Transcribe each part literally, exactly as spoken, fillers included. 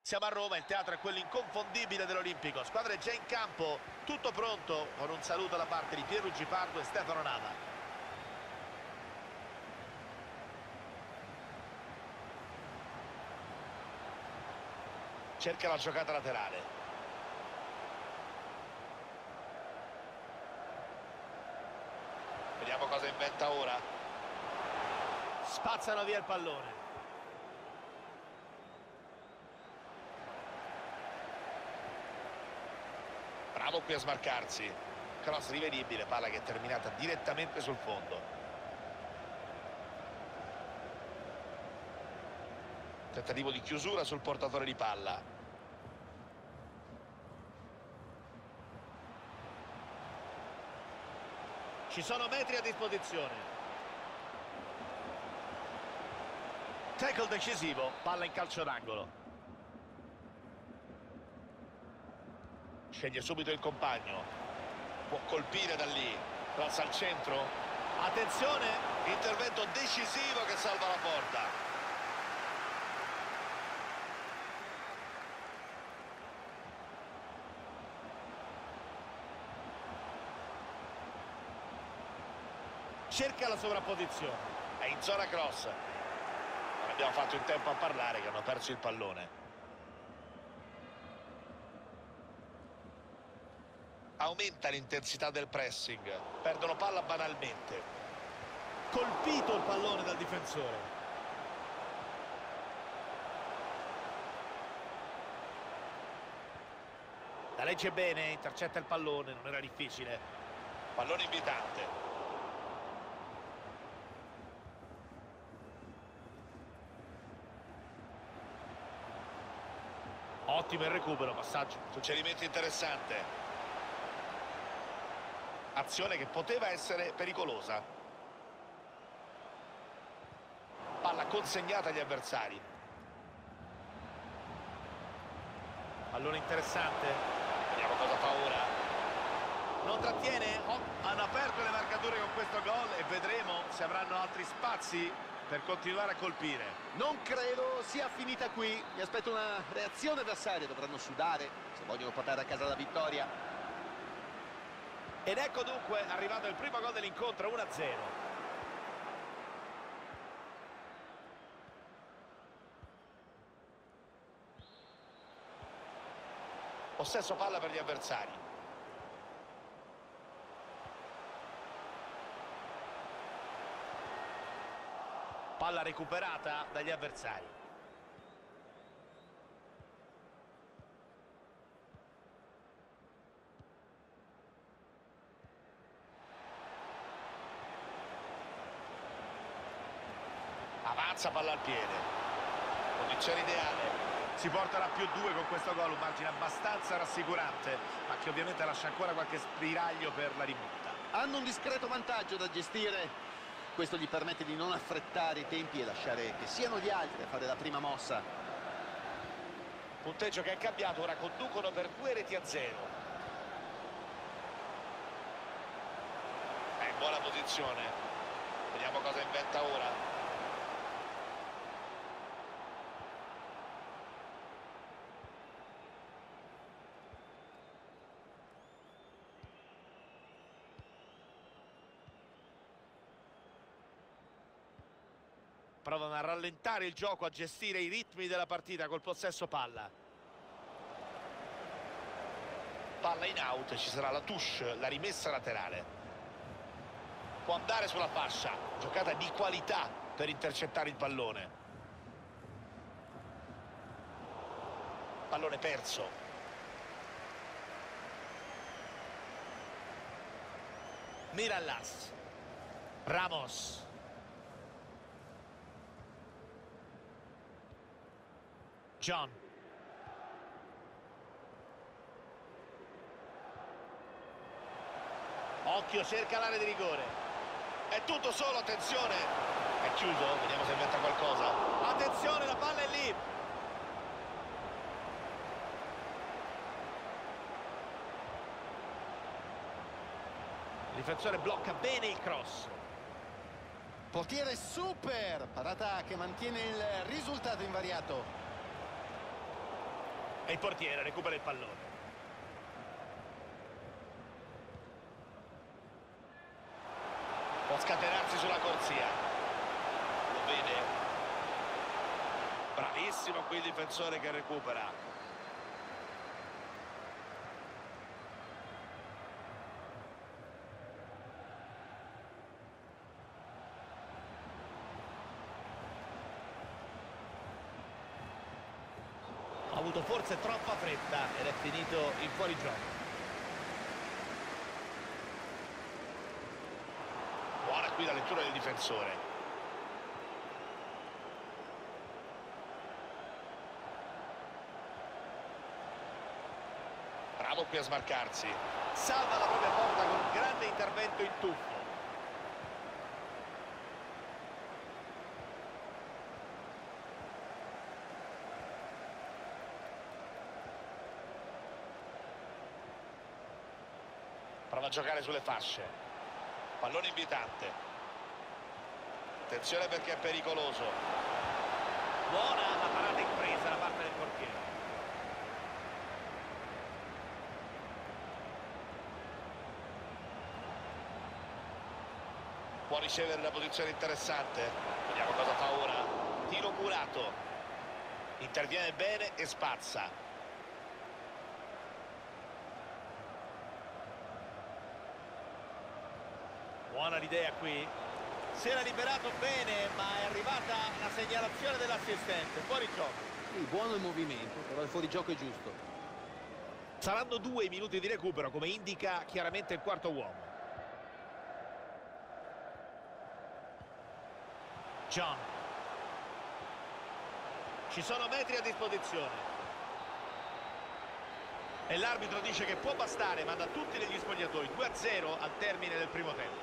Siamo a Roma, il teatro è quello inconfondibile dell'Olimpico. Squadra è già in campo, tutto pronto, con un saluto da parte di Pierluigi Pardo e Stefano Nava. Cerca la giocata laterale. Vediamo cosa inventa ora. Spazzano via il pallone. Bravo qui a smarcarsi. Cross rivedibile, palla che è terminata direttamente sul fondo. Tentativo di chiusura sul portatore di palla. Ci sono metri a disposizione. Tackle decisivo, palla in calcio d'angolo. Sceglie subito il compagno. Può colpire da lì. Cross al centro. Attenzione! Intervento decisivo che salva la porta. Cerca la sovrapposizione. È in zona cross. Non abbiamo fatto in tempo a parlare che hanno perso il pallone. Aumenta l'intensità del pressing. Perdono palla banalmente. Colpito il pallone dal difensore. La legge bene, intercetta il pallone, non era difficile. Pallone invitante. Ottimo il recupero, passaggio. Suggerimento interessante. Azione che poteva essere pericolosa. Palla consegnata agli avversari. Pallone interessante. Vediamo cosa fa ora. Non trattiene. Oh, hanno aperto le marcature con questo gol e vedremo se avranno altri spazi per continuare a colpire. Non credo sia finita qui. Mi aspetto una reazione avversaria. Dovranno sudare se vogliono portare a casa la vittoria. Ed ecco dunque arrivato il primo gol dell'incontro, uno a zero. Possesso palla per gli avversari. Palla recuperata dagli avversari. Avanza, palla al piede. Condizione ideale. Si porterà a più due con questo gol, un margine abbastanza rassicurante, ma che ovviamente lascia ancora qualche spiraglio per la rimonta. Hanno un discreto vantaggio da gestire. Questo gli permette di non affrettare i tempi e lasciare che siano gli altri a fare la prima mossa. Punteggio che è cambiato, ora conducono per due reti a zero. È in buona posizione. Vediamo cosa inventa ora. Provano a rallentare il gioco, a gestire i ritmi della partita col possesso palla. Palla in out, ci sarà la touche, la rimessa laterale. Può andare sulla fascia, giocata di qualità per intercettare il pallone. Pallone perso. Mirallas. Ramos. John. Occhio, cerca l'area di rigore. È tutto solo, attenzione. È chiuso, vediamo se inventa qualcosa. Attenzione, la palla è lì. Il difensore blocca bene il cross. Portiere super, parata che mantiene il risultato invariato. E il portiere recupera il pallone. Può scatenarsi sulla corsia. Lo vede. Bravissimo qui il difensore che recupera. Ha avuto forse troppa fretta ed è finito in fuorigioco. Buona qui la lettura del difensore. Bravo qui a smarcarsi. Salva la propria porta con un grande intervento in tuffo. Prova a giocare sulle fasce. Pallone invitante. Attenzione perché è pericoloso. Buona la parata impresa da parte del portiere. Può ricevere una posizione interessante. Vediamo cosa fa ora. Tiro curato. Interviene bene e spazza. Buona l'idea qui. Si era liberato bene, ma è arrivata la segnalazione dell'assistente. Fuori gioco. Sì, buono il movimento, però il fuorigioco è giusto. Saranno due i minuti di recupero, come indica chiaramente il quarto uomo. John. Ci sono metri a disposizione. E l'arbitro dice che può bastare, manda tutti negli spogliatoi. due a zero al termine del primo tempo.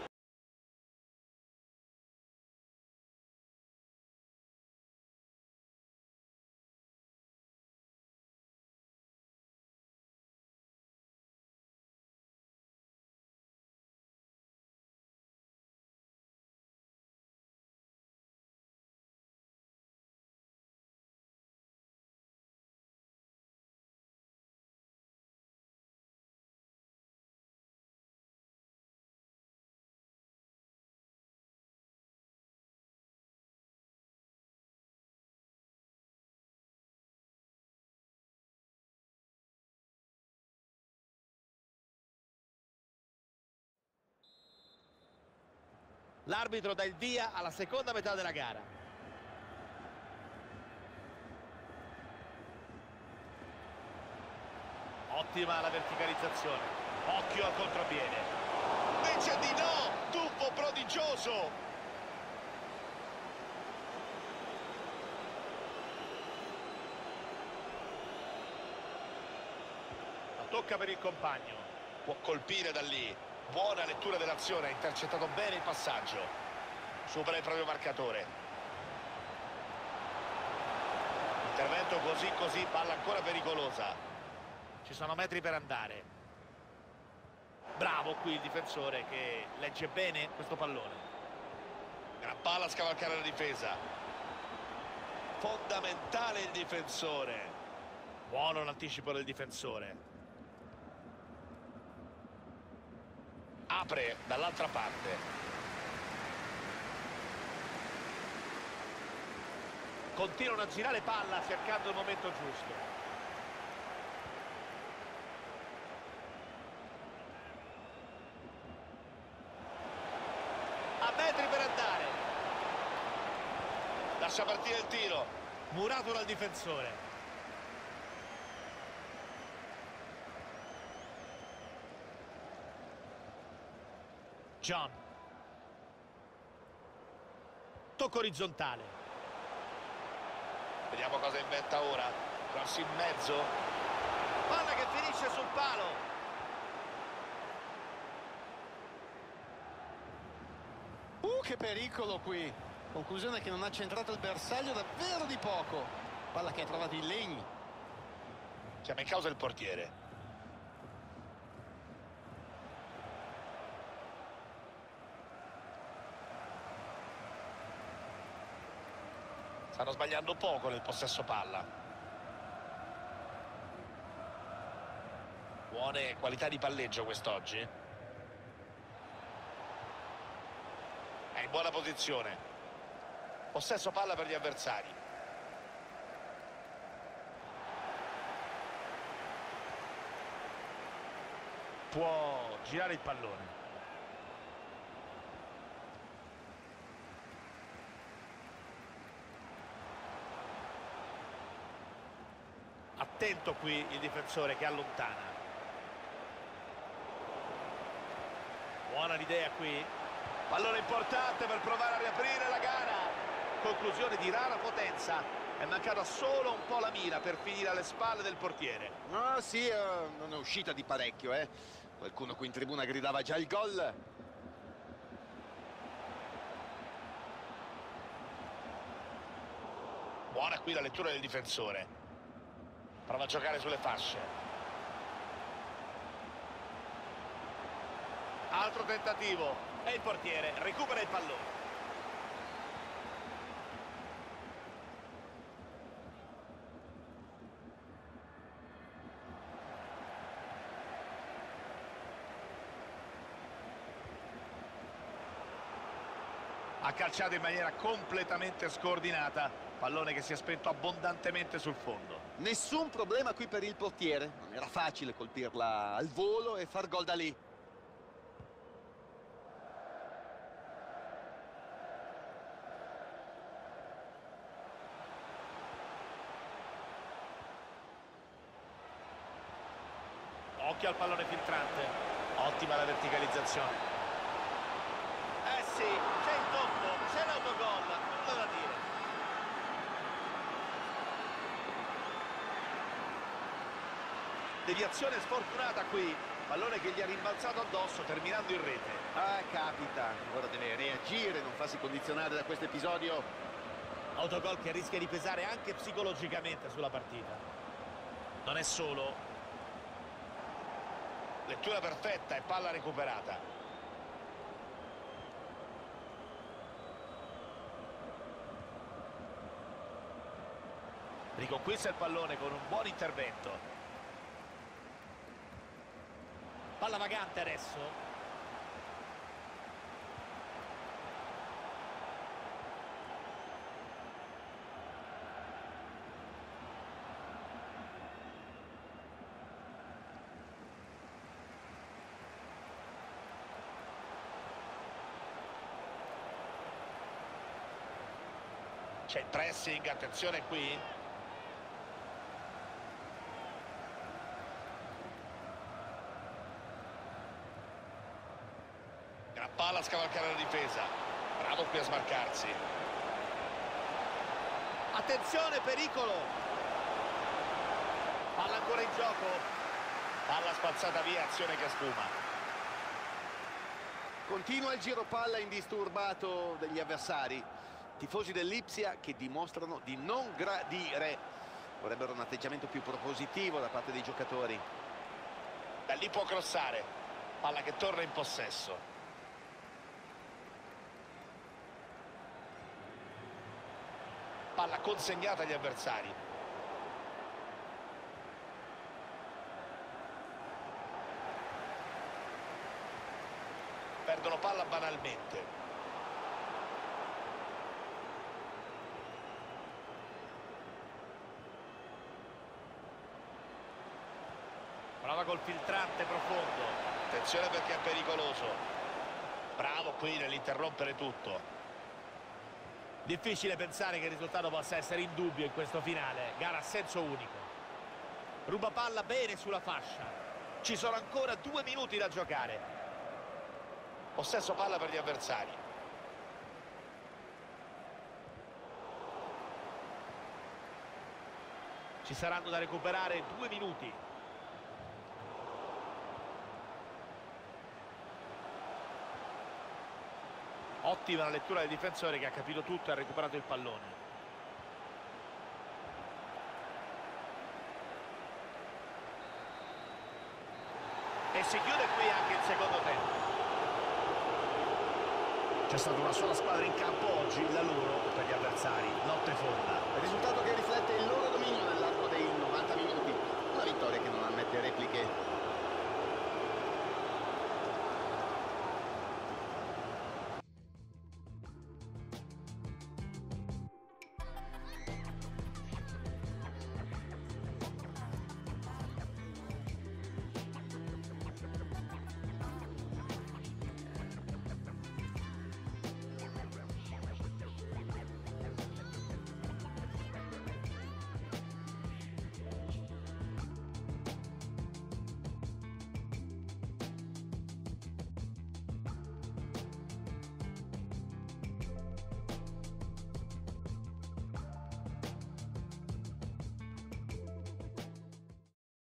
L'arbitro dà il via alla seconda metà della gara. Ottima la verticalizzazione. Occhio al contropiede. Invece di no! Tuffo prodigioso! La tocca per il compagno. Può colpire da lì. Buona lettura dell'azione, ha intercettato bene il passaggio. Supera il proprio marcatore. Intervento così così, palla ancora pericolosa. Ci sono metri per andare. Bravo qui il difensore che legge bene questo pallone. Gran palla a scavalcare la difesa. Fondamentale il difensore. Buono l'anticipo del difensore. Apre dall'altra parte. Continuano a girare palla cercando il momento giusto. A metri per andare. Lascia partire il tiro. Murato dal difensore. John. Tocco orizzontale. Vediamo cosa inventa ora. Cross in mezzo. Palla che finisce sul palo. Uh, che pericolo qui. Conclusione che non ha centrato il bersaglio davvero di poco. Palla che ha trovato i legni. Chiama in causa il portiere. Stanno sbagliando poco nel possesso palla. Buone qualità di palleggio quest'oggi. È in buona posizione. Possesso palla per gli avversari. Può girare il pallone. Attento qui il difensore che allontana. Buona l'idea qui. Pallone importante per provare a riaprire la gara. Conclusione di rara potenza. È mancata solo un po' la mira per finire alle spalle del portiere. No, sì, eh, non è uscita di parecchio, eh. Qualcuno qui in tribuna gridava già il gol. Buona qui la lettura del difensore. Prova a giocare sulle fasce. Altro tentativo e il portiere recupera il pallone. Ha calciato in maniera completamente scordinata. Pallone che si è spento abbondantemente sul fondo. Nessun problema qui per il portiere. Non era facile colpirla al volo e far gol da lì. Occhio al pallone filtrante. Ottima la verticalizzazione. Eh sì, c'è il tocco, c'è l'autogol, nulla da dire. Deviazione sfortunata qui. Pallone che gli ha rimbalzato addosso terminando in rete. Ah, capita. Ora deve reagire, non farsi condizionare da questo episodio. Autogol che rischia di pesare anche psicologicamente sulla partita. Non è solo. Lettura perfetta e palla recuperata. Riconquista il pallone con un buon intervento. Palla vagante adesso. C'è il pressing, attenzione qui. Gran palla a scavalcare la difesa. Bravo qui a smarcarsi. Attenzione, pericolo. Palla ancora in gioco. Palla spazzata via, azione che sfuma. Continua il giro palla indisturbato degli avversari. Tifosi dell'Ipsia che dimostrano di non gradire. Vorrebbero un atteggiamento più propositivo da parte dei giocatori. Da lì può crossare. Palla che torna in possesso. Palla consegnata agli avversari. Perdono palla banalmente. Prova col filtrante profondo. Attenzione perché è pericoloso. Bravo qui nell'interrompere tutto. Difficile pensare che il risultato possa essere in dubbio in questo finale. Gara a senso unico. Ruba palla bene sulla fascia. Ci sono ancora due minuti da giocare. Possesso palla per gli avversari. Ci saranno da recuperare due minuti. Ottima la lettura del difensore che ha capito tutto e ha recuperato il pallone. E si chiude qui anche il secondo tempo. C'è stata una sola squadra in campo oggi, la loro per gli avversari. Notte fonda. Il risultato che